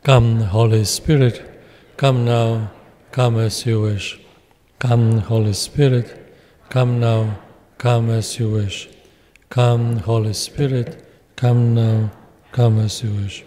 Come, Holy Spirit, come now, come as you wish. Come, Holy Spirit, come now, come as you wish. Come, Holy Spirit, come now, come as you wish.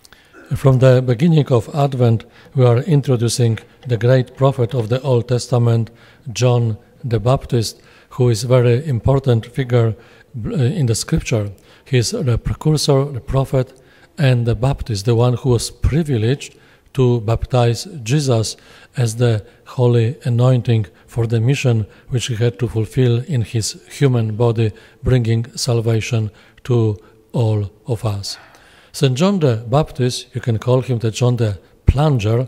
From the beginning of Advent, we are introducing the great prophet of the Old Testament, John the Baptist, who is a very important figure in the scripture. He is the precursor, the prophet, and the Baptist, the one who was privileged to baptize Jesus as the holy anointing for the mission which he had to fulfill in his human body, bringing salvation to all of us. St. John the Baptist, you can call him the John the Plunger,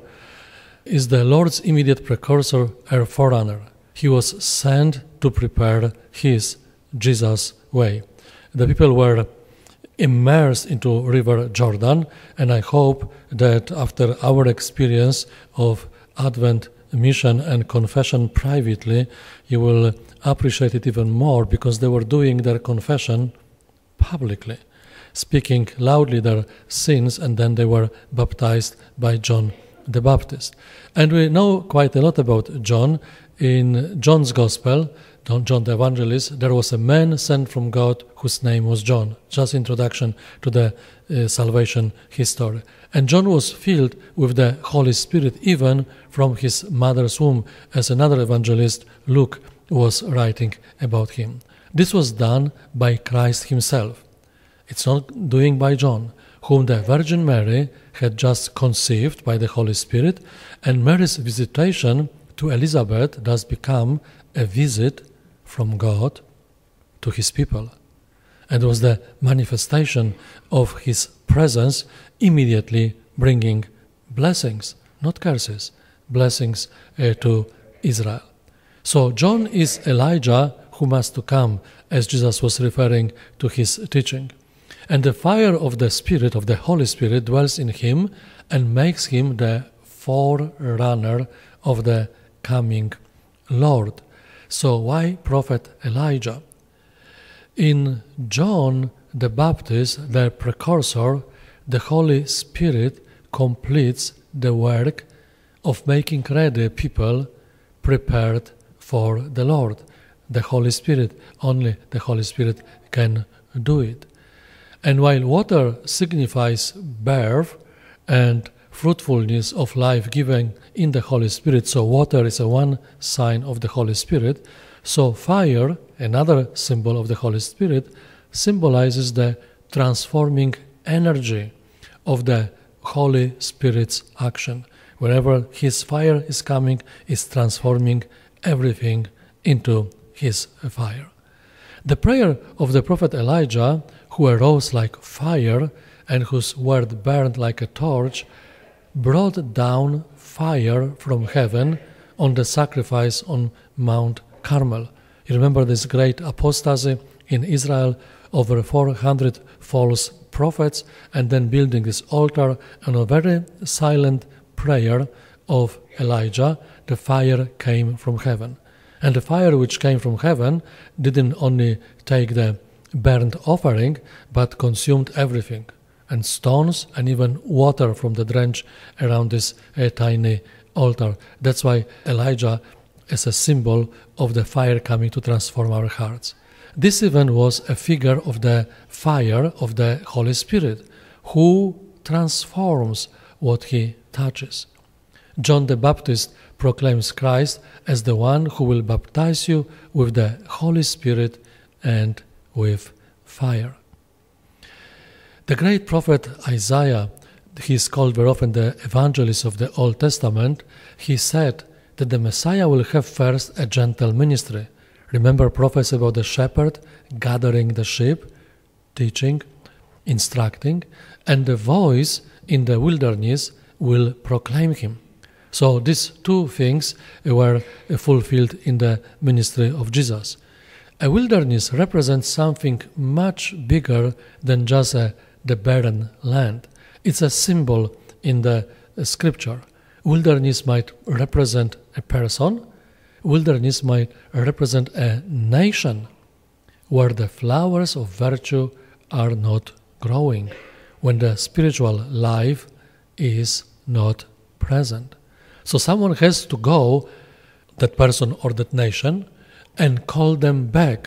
is the Lord's immediate precursor or forerunner. He was sent to prepare his Jesus' way. The people were immersed into River Jordan, and I hope that after our experience of Advent mission and confession privately, you will appreciate it even more, because they were doing their confession publicly, speaking loudly their sins, and then they were baptized by John the Baptist. And we know quite a lot about John. In John's Gospel, John the Evangelist, there was a man sent from God whose name was John. Just introduction to the salvation history. And John was filled with the Holy Spirit even from his mother's womb, as another evangelist, Luke, was writing about him. This was done by Christ himself. It's not doing by John, whom the Virgin Mary had just conceived by the Holy Spirit, and Mary's visitation to Elizabeth does become a visit from God to his people. And was the manifestation of his presence, immediately bringing blessings, not curses, blessings to Israel. So John is Elijah who must to come, as Jesus was referring to his teaching. And the fire of the Spirit, of the Holy Spirit, dwells in him and makes him the forerunner of the coming Lord. So why prophet Elijah? In John the Baptist, the precursor, the Holy Spirit completes the work of making ready people prepared for the Lord. The Holy Spirit, only the Holy Spirit can do it. And while water signifies birth and fruitfulness of life given in the Holy Spirit, so water is one sign of the Holy Spirit, so fire, another symbol of the Holy Spirit, symbolizes the transforming energy of the Holy Spirit's action. Wherever his fire is coming, is transforming everything into his fire. The prayer of the prophet Elijah, who arose like fire and whose word burned like a torch, brought down fire from heaven on the sacrifice on Mount Carmel. You remember this great apostasy in Israel, over 400 false prophets, and then building this altar, and a very silent prayer of Elijah, the fire came from heaven. And the fire which came from heaven didn't only take the burnt offering, but consumed everything, and stones and even water from the drench around this tiny altar. That's why Elijah is a symbol of the fire coming to transform our hearts. This event was a figure of the fire of the Holy Spirit, who transforms what he touches. John the Baptist proclaims Christ as the one who will baptize you with the Holy Spirit and with fire. The great prophet Isaiah, he is called very often the evangelist of the Old Testament, he said that the Messiah will have first a gentle ministry. Remember prophecy about the shepherd gathering the sheep, teaching, instructing, and the voice in the wilderness will proclaim him. So these two things were fulfilled in the ministry of Jesus. A wilderness represents something much bigger than just the barren land. It's a symbol in the scripture. Wilderness might represent a person. Wilderness might represent a nation where the flowers of virtue are not growing, when the spiritual life is not present. So someone has to go, that person or that nation, and call them back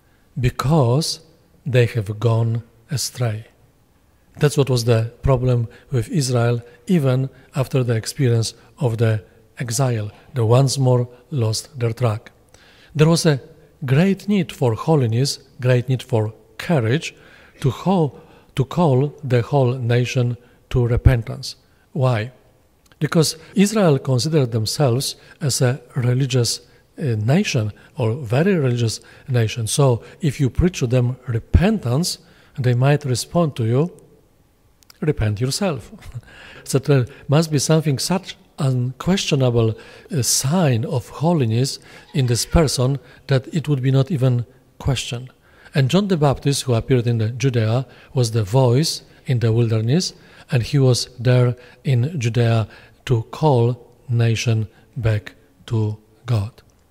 because they have gone astray. That's what was the problem with Israel even after the experience of the exile. They once more lost their track. There was a great need for holiness, great need for courage to call the whole nation to repentance. Why? Because Israel considered themselves as a religious nation, or very religious nation. So if you preach to them repentance, they might respond to you, repent yourself. So there must be something such unquestionable sign of holiness in this person that it would be not even questioned. And John the Baptist, who appeared in the Judea, was the voice in the wilderness, and he was there in Judea to call nation back to God.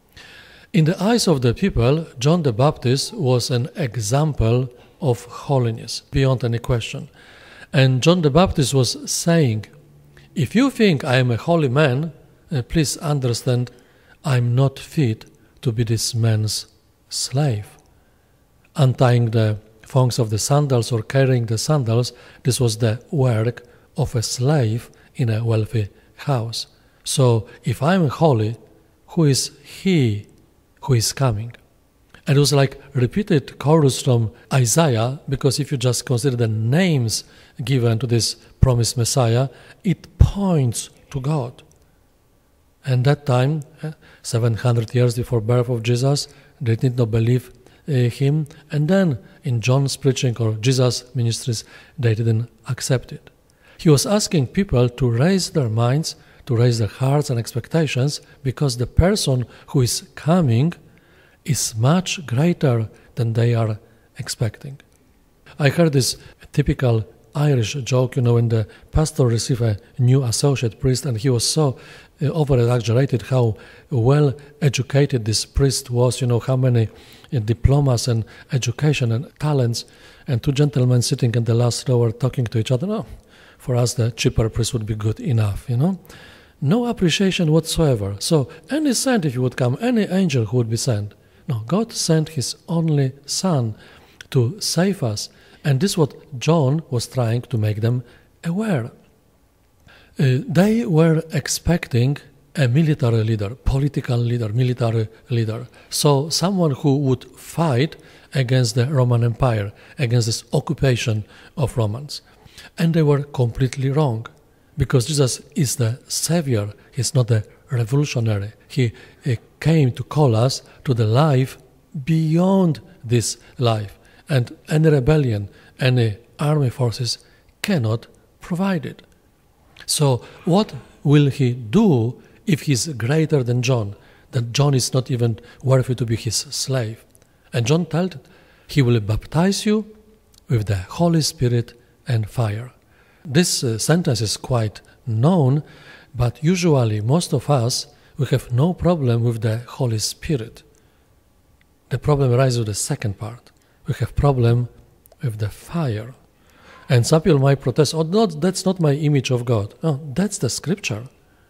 In the eyes of the people, John the Baptist was an example of holiness, beyond any question. And John the Baptist was saying, if you think I am a holy man, please understand, I'm not fit to be this man's slave. Untying the thongs of the sandals or carrying the sandals, this was the work of a slave in a wealthy house. So if I'm holy, who is he who is coming? And it was like repeated chorus from Isaiah, because if you just consider the names given to this promised Messiah, it points to God. And that time, 700 years before birth of Jesus, they did not believe him. And then in John's preaching or Jesus' ministries, they didn't accept it. He was asking people to raise their minds, to raise their hearts and expectations, because the person who is coming is much greater than they are expecting. I heard this typical Irish joke, when the pastor received a new associate priest, and he was so over-exaggerated how well educated this priest was, how many diplomas and education and talents, and two gentlemen sitting in the last row were talking to each other. No, for us the cheaper priest would be good enough, No appreciation whatsoever. So any saint, if he would come, any angel who would be sent. No, God sent his only Son to save us. And this is what John was trying to make them aware. They were expecting a military leader, political leader, military leader. So someone who would fight against the Roman Empire, against this occupation of Romans. And they were completely wrong, because Jesus is the Savior. He's not a revolutionary. He came to call us to the life beyond this life. And any rebellion, any army forces cannot provide it. So what will he do if he's greater than John? That John is not even worthy to be his slave. And John told, he will baptize you with the Holy Spirit and fire. This sentence is quite known, but usually most of us, we have no problem with the Holy Spirit. The problem arises with the second part. We have problem with the fire. And some people might protest, no, that's not my image of God. No, that's the scripture.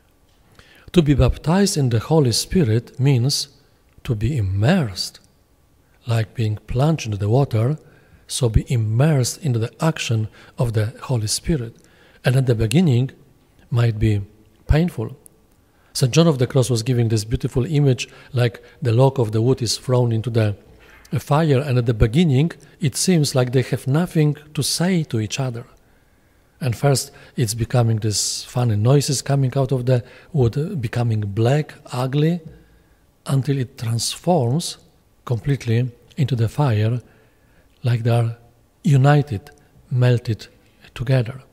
To be baptized in the Holy Spirit means to be immersed, like being plunged into the water, so be immersed into the action of the Holy Spirit. And at the beginning might be painful. St. John of the Cross was giving this beautiful image, like the log of the wood is thrown into the fire, and at the beginning it seems like they have nothing to say to each other. And first it's becoming this funny noises coming out of the wood, becoming black, ugly, until it transforms completely into the fire, like they are united, melted together.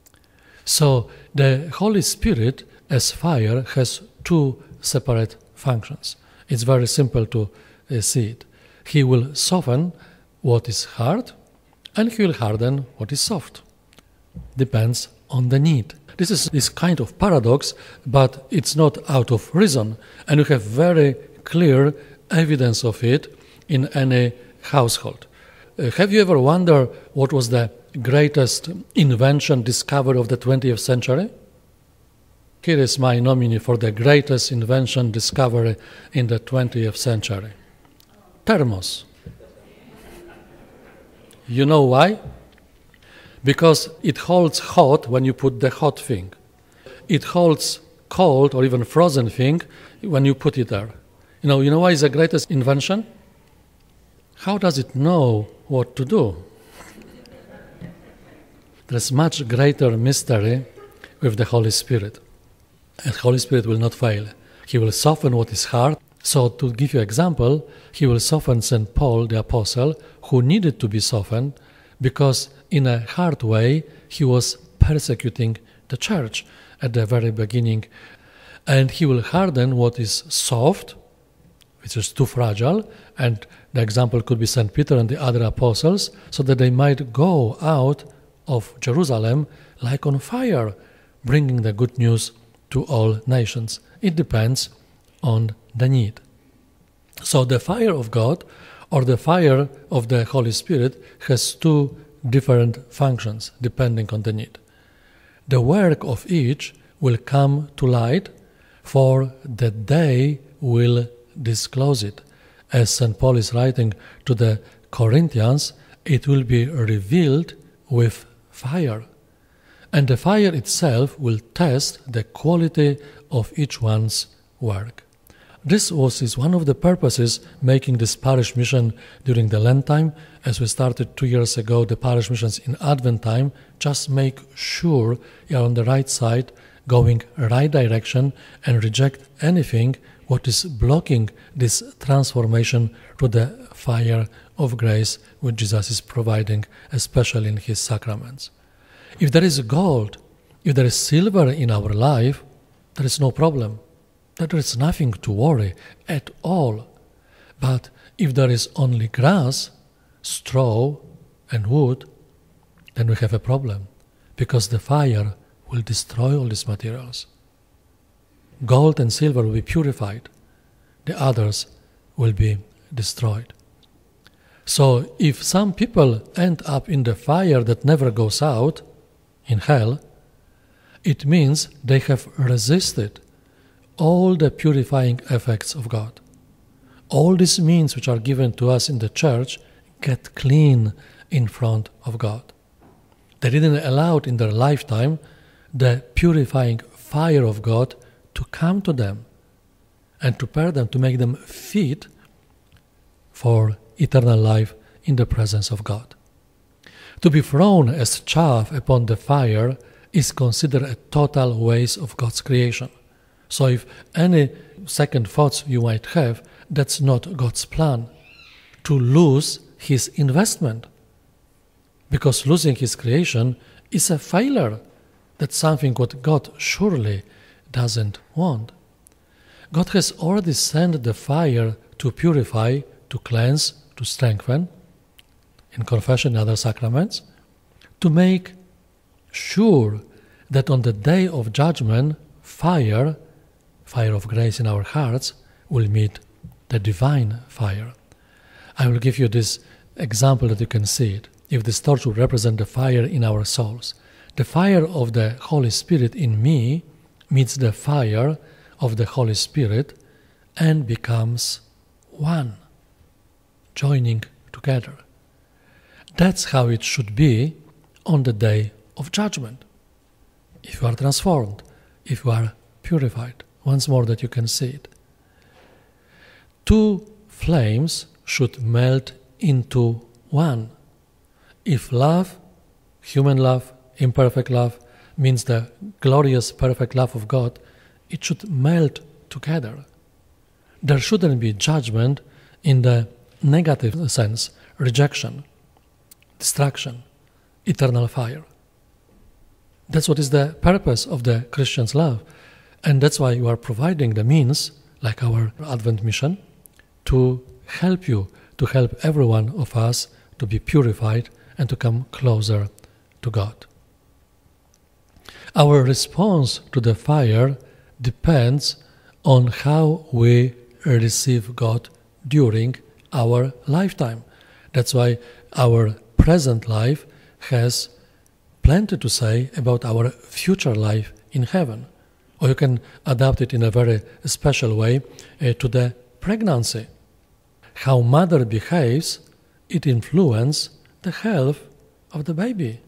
So the Holy Spirit as fire has two separate functions. It's very simple to see it. He will soften what is hard, and he will harden what is soft. Depends on the need. This is this kind of paradox, but it's not out of reason. And you have very clear evidence of it in any household. Have you ever wondered what was the greatest invention discovery of the 20th century? Here is my nominee for the greatest invention discovery in the 20th century. Thermos. You know why? Because it holds hot when you put the hot thing. It holds cold or even frozen thing when you put it there. You know why it's the greatest invention? How does it know what to do? There's much greater mystery with the Holy Spirit. And the Holy Spirit will not fail. He will soften what is hard. So to give you an example, he will soften St. Paul, the apostle, who needed to be softened because in a hard way he was persecuting the church at the very beginning. And he will harden what is soft, which is too fragile, and the example could be St. Peter and the other apostles, so that they might go out of Jerusalem like on fire, bringing the good news to all nations. It depends on the need. So the fire of God or the fire of the Holy Spirit has two different functions depending on the need. The work of each will come to light, for the day will disclose it. As St. Paul is writing to the Corinthians, it will be revealed with fire. And the fire itself will test the quality of each one's work. This is one of the purposes making this parish mission during the Lent time. As we started 2 years ago, the parish missions in Advent time, just make sure you are on the right side, going right direction, and reject anything what is blocking this transformation to the fire of grace which Jesus is providing, especially in his sacraments. If there is gold, if there is silver in our life, there is no problem. There is nothing to worry at all. But if there is only grass, straw, and wood, then we have a problem, because the fire will destroy all these materials. Gold and silver will be purified. The others will be destroyed. So if some people end up in the fire that never goes out, in hell, it means they have resisted all the purifying effects of God. All these means which are given to us in the church get clean in front of God. They didn't allow in their lifetime the purifying fire of God to come to them and to prepare them, to make them fit for eternal life in the presence of God. To be thrown as chaff upon the fire is considered a total waste of God's creation. So if any second thoughts you might have, that's not God's plan, to lose his investment. Because losing his creation is a failure. That's something what God surely doesn't want. God has already sent the fire to purify, to cleanse, to strengthen, in confession and other sacraments, to make sure that on the day of judgment, fire of grace in our hearts, will meet the divine fire. I will give you this example that you can see it. If this torch would represent the fire in our souls, the fire of the Holy Spirit in me meets the fire of the Holy Spirit and becomes one, joining together. That's how it should be on the day of judgment. If you are transformed, if you are purified, once more that you can see it. Two flames should melt into one. If love, human love, imperfect love, means the glorious, perfect love of God, it should melt together. There shouldn't be judgment in the negative sense, rejection, destruction, eternal fire. That's what is the purpose of the Christian's love. And that's why you are providing the means, like our Advent mission, to help you, to help every one of us to be purified and to come closer to God. Our response to the fire depends on how we receive God during our lifetime. That's why our present life has plenty to say about our future life in heaven. Or you can adapt it in a very special way to the pregnancy. How mother behaves, it influences the health of the baby.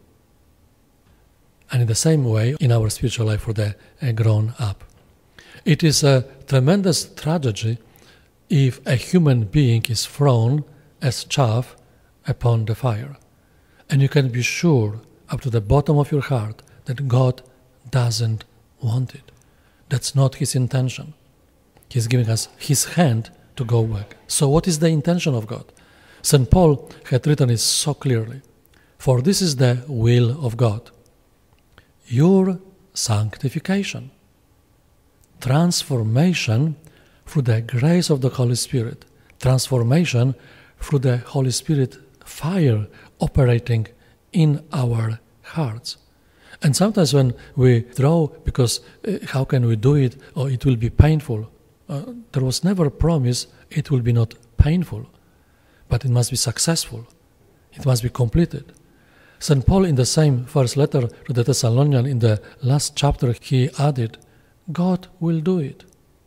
And in the same way, in our spiritual life for the grown up. It is a tremendous tragedy if a human being is thrown as chaff upon the fire. And you can be sure up to the bottom of your heart that God doesn't want it. That's not His intention. He's giving us His hand to go back. So what is the intention of God? St. Paul had written it so clearly. For this is the will of God. Your sanctification. Transformation through the grace of the Holy Spirit. Transformation through the Holy Spirit fire operating in our hearts. And sometimes when we draw, because how can we do it, or it will be painful, there was never a promise it will be not painful, but it must be successful. It must be completed. St. Paul in the same first letter to the Thessalonians, in the last chapter, he added, God will do it.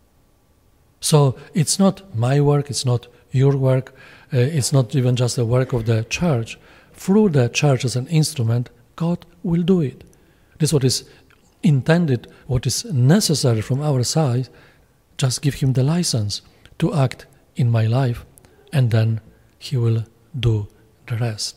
So it's not my work, it's not your work, it's not even just the work of the church. Through the church as an instrument, God will do it. This is what is intended, what is necessary from our side. Just give Him the license to act in my life, and then He will do the rest.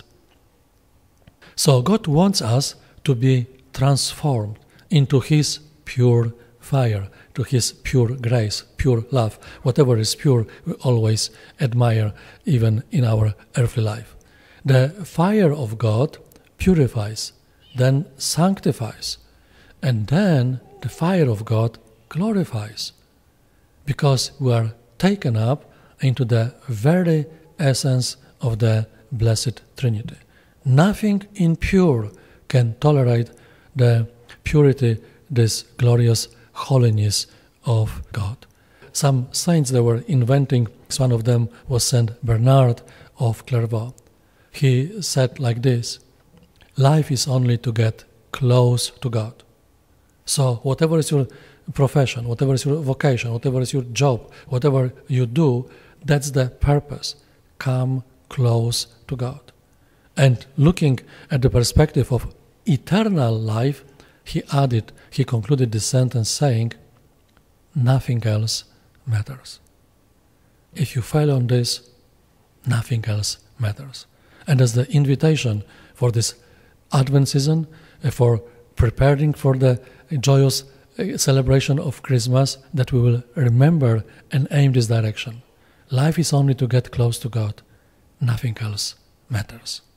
So God wants us to be transformed into His pure fire, to His pure grace, pure love. Whatever is pure, we always admire, even in our earthly life. The fire of God purifies, then sanctifies, and then the fire of God glorifies, because we are taken up into the very essence of the Blessed Trinity. Nothing impure can tolerate the purity, this glorious holiness of God. Some saints they were inventing, one of them was Saint Bernard of Clairvaux. He said like this, life is only to get close to God. So whatever is your profession, whatever is your vocation, whatever is your job, whatever you do, that's the purpose. Come close to God. And looking at the perspective of eternal life, he concluded this sentence saying, nothing else matters. If you fail on this, nothing else matters. And as the invitation for this Advent season, for preparing for the joyous celebration of Christmas, that we will remember and aim this direction. Life is only to get close to God. Nothing else matters.